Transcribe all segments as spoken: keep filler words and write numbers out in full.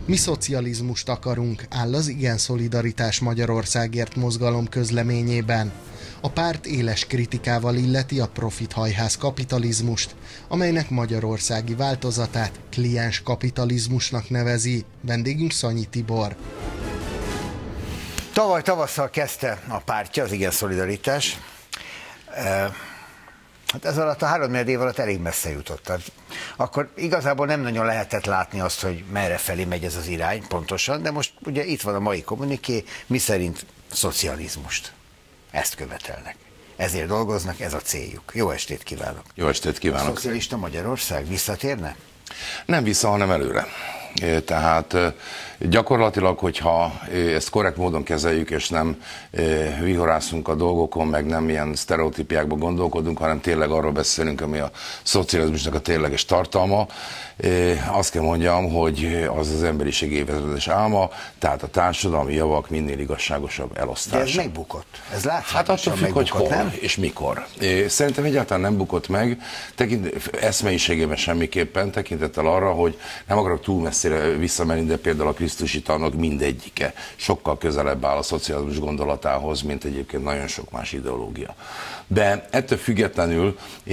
Mi szocializmust akarunk, áll az Igen Szolidaritás Magyarországért mozgalom közleményében. A párt éles kritikával illeti a profithajház kapitalizmust, amelynek magyarországi változatát kliens kapitalizmusnak nevezi. Vendégünk Szanyi Tibor. Tavaly tavasszal kezdte a pártja, az Igen Szolidaritás. Hát ez alatt a három év alatt elég messze jutott. Tehát akkor igazából nem nagyon lehetett látni azt, hogy merre felé megy ez az irány pontosan, de most ugye itt van a mai kommuniké, miszerint szocializmust. Ezt követelnek. Ezért dolgoznak, ez a céljuk. Jó estét kívánok! Jó estét kívánok! A szocialista Magyarország visszatérne? Nem vissza, hanem előre. Tehát gyakorlatilag, hogyha ezt korrekt módon kezeljük, és nem vihorászunk a dolgokon, meg nem ilyen sztereotípiákban gondolkodunk, hanem tényleg arról beszélünk, ami a szocializmusnak a tényleges tartalma, azt kell mondjam, hogy az az emberiség évezredes álma, tehát a társadalmi javak minél igazságosabb elosztása. De ez megbukott. Ez látszik. Hát attól függ, hogy hol nem? és mikor. Szerintem egyáltalán nem bukott meg, tekint, eszmeiségében semmiképpen, tekintettel arra, hogy nem akarok túl messzire visszamenni, de például a krisztusi tanok mindegyike sokkal közelebb áll a szocializmus gondolatához, mint egyébként nagyon sok más ideológia. De ettől függetlenül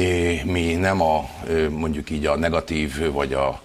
mi nem a mondjuk így a negatív vagy a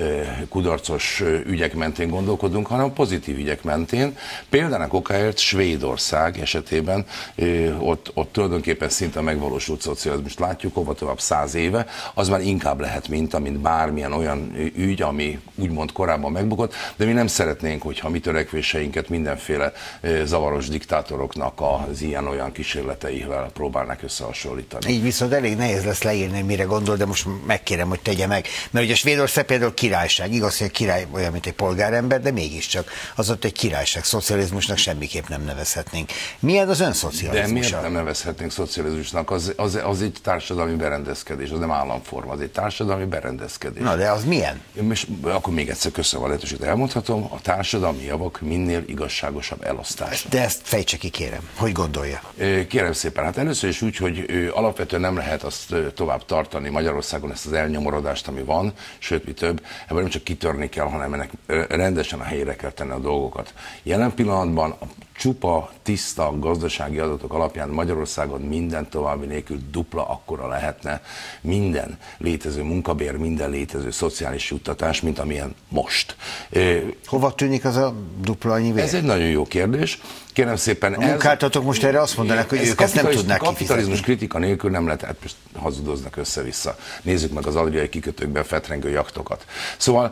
kudarcos ügyek mentén gondolkodunk, hanem a pozitív ügyek mentén. Példának okáért Svédország esetében ott, ott tulajdonképpen szinte megvalósult szocializmust látjuk, hova tovább száz éve, az már inkább lehet minta, mint bármilyen olyan ügy, ami úgymond korábban megbukott, de mi nem szeretnénk, hogyha mi törekvéseinket mindenféle zavaros diktátoroknak az ilyen-olyan kísérleteivel próbálnak összehasonlítani. Így viszont elég nehéz lesz leírni, mire gondol, de most megkérem, hogy tegye meg. Mert ugye Svédország például királyság, igaz, hogy a király olyan, mint egy polgárember, de mégiscsak az ott egy királyság, szocializmusnak semmiképp nem nevezhetnénk. Milyen az önszocializmus? De miért nem nevezhetnénk szocializmusnak? Az, az, az egy társadalmi berendezkedés, az nem államforma, az egy társadalmi berendezkedés. Na de az milyen? És akkor még egyszer köszönöm a lehetőséget, elmondhatom, a társadalmi javak minél igazságosabb elosztása. De ezt fejtse ki, kérem. Hogy gondolja? Kérem szépen, hát először is úgy, hogy alapvetően nem lehet azt tovább tartani Magyarországon, ezt az elnyomorodást, ami van, sőt, mi több, ebből nem csak kitörni kell, hanem ennek rendesen a helyére kell tenni a dolgokat. Jelen pillanatban a csupa, tiszta gazdasági adatok alapján Magyarországon minden további nélkül dupla akkora lehetne minden létező munkabér, minden létező szociális juttatás, mint amilyen most. Hova tűnik az a dupla annyi vér? Ez egy nagyon jó kérdés. Kérem szépen, a munkáltatók most erre azt mondanak, hogy ők ezt nem tudnák kifizetni. Kapitalizmus kritika nélkül nem lehet, hát most hazudoznak össze-vissza. Nézzük meg az adriai kikötőkben fetrengő jachtokat. Szóval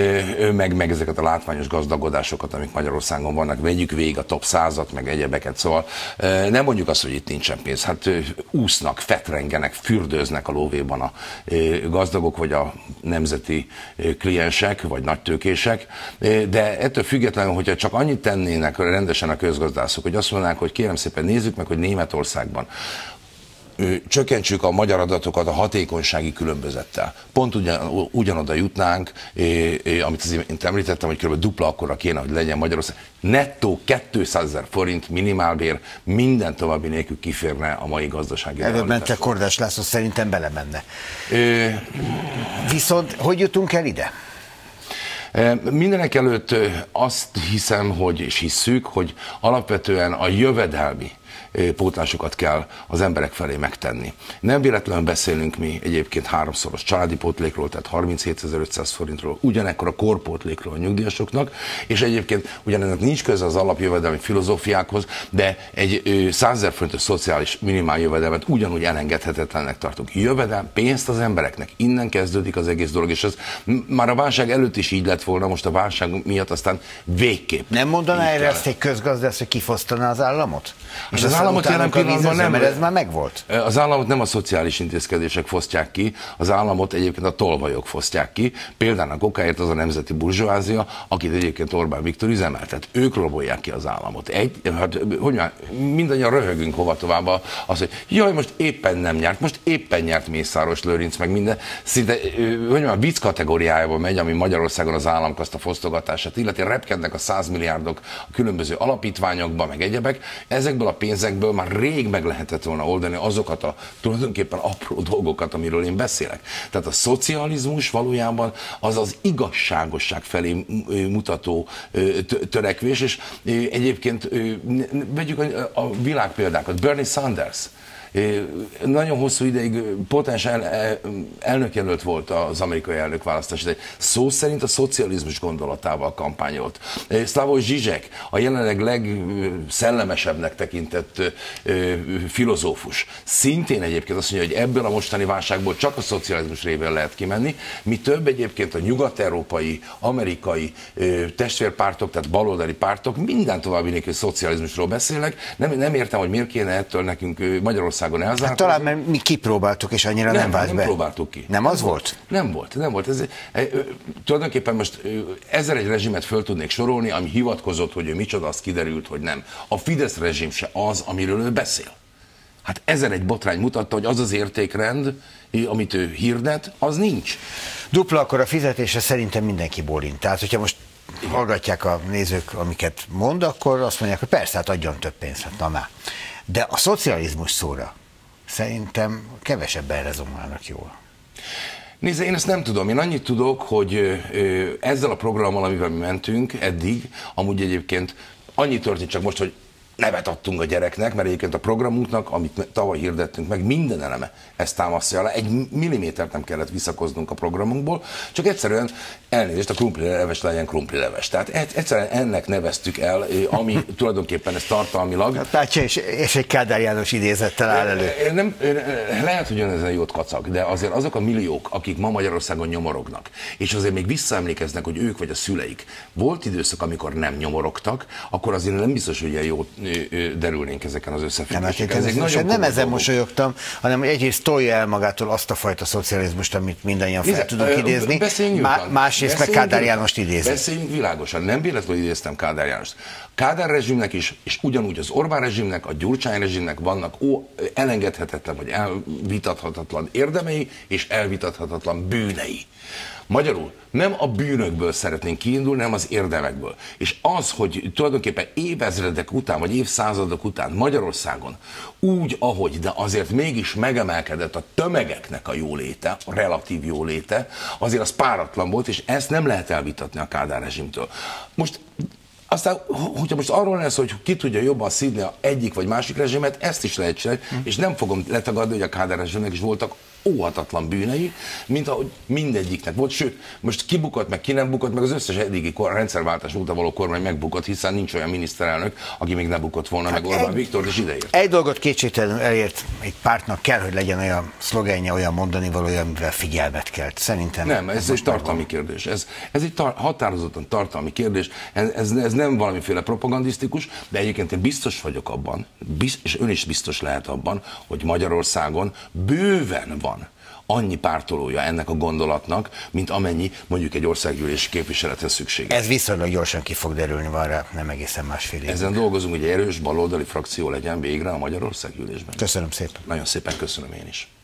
meg, meg ezeket a látványos gazdagodásokat, amik Magyarországon vannak, vegyük végig a top százat, meg egyebeket. Szóval nem mondjuk azt, hogy itt nincsen pénz. Hát úsznak, fetrengenek, fürdőznek a lóvéban a gazdagok, vagy a nemzeti kliensek, vagy nagytőkések. De ettől függetlenül, hogyha csak annyit tennének rendesen a közgazdaságok, hogy azt mondanák, hogy kérem szépen nézzük meg, hogy Németországban csökkentsük a magyar adatokat a hatékonysági különbözettel. Pont ugyan, ugyanoda jutnánk, amit az imént említettem, hogy kb. Dupla akkora kéne, hogy legyen Magyarország. Nettó kétszázezer forint minimálbér minden további nélkül kiférne a mai gazdasági előbb mentek Kordás László, szerintem belemenne. Ö... Viszont hogy jutunk el ide? Mindenek előtt azt hiszem, hogy, és hisszük, hogy alapvetően a jövedelmi pótlásokat kell az emberek felé megtenni. Nem véletlenül beszélünk mi egyébként háromszoros családi pótlékról, tehát harminchétezer-ötszáz forintról, ugyanekkor a korpótlékról a nyugdíjasoknak, és egyébként ugyanennek nincs köze az alapjövedelmi filozófiákhoz, de egy százezer forintos szociális minimál jövedelmet ugyanúgy elengedhetetlennek tartunk. Jövedelem, pénzt az embereknek, innen kezdődik az egész dolog, és ez már a válság előtt is így lett volna, most a válság miatt aztán végképp. Nem mondaná erre ezt egy közgazdász, hogy kifosztaná az államot? És az államot jelen pillanatban nem, mert ez már megvolt. Az államot nem a szociális intézkedések fosztják ki, az államot egyébként a tolvajok fosztják ki. Például okáért az a nemzeti burzsóázia, akit egyébként Orbán Viktor üzemeltet. Ők robolják ki az államot. Egy, hát, hogy már mindannyian röhögünk hova tovább az, hogy jaj, most éppen nem nyert, most éppen nyert Mészáros Lőrinc, meg minden. Szinte, hogy már vicc kategóriájában megy, ami Magyarországon az államnak azt a fosztogatását illeti, repkednek a százmilliárdok a különböző alapítványokba, meg egyebek. Ezekből a pénz pénzekből már rég meg lehetett volna oldani azokat a tulajdonképpen apró dolgokat, amiről én beszélek. Tehát a szocializmus valójában az az igazságosság felé mutató törekvés, és egyébként vegyük a világ példákat. Bernie Sanders nagyon hosszú ideig potens el, elnökjelölt volt az amerikai elnökválasztás, de szó szerint a szocializmus gondolatával kampányolt. Slavoj Žižek, a jelenleg legszellemesebbnek tekintett filozófus, szintén egyébként azt mondja, hogy ebből a mostani válságból csak a szocializmus révén lehet kimenni, mi több egyébként a nyugat-európai, amerikai testvérpártok, tehát baloldali pártok minden további nélkül szocializmusról beszélnek. Nem, nem értem, hogy miért kéne ettől nekünk Magyarországon Hát talán mert mi kipróbáltuk, és annyira nem, nem vált nem be. Nem próbáltuk ki. Nem az volt? Nem volt, nem volt. Ez, e, e, tulajdonképpen most ezzel egy rezsimet föl tudnék sorolni, ami hivatkozott, hogy ő micsoda, az kiderült, hogy nem. A Fidesz rezsim se az, amiről ő beszél. Hát ezer egy botrány mutatta, hogy az az értékrend, amit ő hirdet, az nincs. Dupla akkor a fizetése szerintem mindenki bólint. Tehát, hogyha most hallgatják a nézők, amiket mond, akkor azt mondják, hogy persze, hát adjon több pénzt, hát na már. De a szocializmus szóra szerintem kevesebben rezonálnak jól. Nézd, én ezt nem tudom. Én annyit tudok, hogy ezzel a programmal, amivel mi mentünk eddig, amúgy egyébként annyit történt csak most, hogy nevet adtunk a gyereknek, mert egyébként a programunknak, amit tavaly hirdettünk meg, minden eleme ezt támasztja alá. Egy millimétert nem kellett visszakoznunk a programunkból, csak egyszerűen elnézést, a krumplileves legyen krumplileves. Tehát egyszerűen ennek neveztük el, ami tulajdonképpen ez tartalmilag. Hát látja, és, és egy Kádár János idézettel áll elő. Nem, lehet, hogy ezen jót kacag, de azért azok a milliók, akik ma Magyarországon nyomorognak, és azért még visszaemlékeznek, hogy ők vagy a szüleik, volt időszak, amikor nem nyomorogtak, akkor azért nem biztos, hogy ilyen jót derülnénk ezeken az összefüggéseken. Nem, hát nem ezen mosolyogtam, hanem hogy egyrészt tolja el magától azt a fajta szocializmust, amit mindannyian fel tudunk idézni, Má, másrészt meg Kádár Jánost idézni. Beszéljünk világosan, nem véletlenül idéztem Kádár Jánost. Kádár rezsimnek is, és ugyanúgy az Orbán rezsimnek, a Gyurcsány rezsimnek vannak ó, elengedhetetlen, vagy elvitathatatlan érdemei, és elvitathatatlan bűnei. Magyarul nem a bűnökből szeretnénk kiindulni, hanem az érdemekből. És az, hogy tulajdonképpen évezredek után, vagy évszázadok után Magyarországon úgy, ahogy, de azért mégis megemelkedett a tömegeknek a jóléte, a relatív jóléte, azért az páratlan volt, és ezt nem lehet elvitatni a Kádár rezsimtől. Most aztán, hogyha most arról lesz, hogy ki tudja jobban szídni egyik vagy másik rezsimet, ezt is lehet csinálni, hm. és nem fogom letagadni, hogy a Kádár rezsimnek is voltak óhatatlan bűnei, mint ahogy mindegyiknek volt, sőt, most kibukott, meg ki nem bukott, meg az összes eddigi kor, rendszerváltás óta való kormány megbukott, hiszen nincs olyan miniszterelnök, aki még ne bukott volna, hát meg Orbán Viktor, és ideért. Egy dolgot kétségtelenül elért, egy pártnak kell, hogy legyen olyan szlogenje, olyan mondani valója, amivel figyelmet kelt. Szerintem nem, ez, ez egy tartalmi kérdés. Ez, ez egy tar határozottan tartalmi kérdés. Ez, ez, ez nem valamiféle propagandisztikus, de egyébként én biztos vagyok abban, biz, és ön is biztos lehet abban, hogy Magyarországon bőven van annyi pártolója ennek a gondolatnak, mint amennyi mondjuk egy országgyűlési képviselethez szükséges. Ez viszonylag gyorsan ki fog derülni, van rá nem egészen másfél év. Ezen dolgozunk, hogy egy erős baloldali frakció legyen végre a Magyarországgyűlésben. Köszönöm szépen. Nagyon szépen köszönöm én is.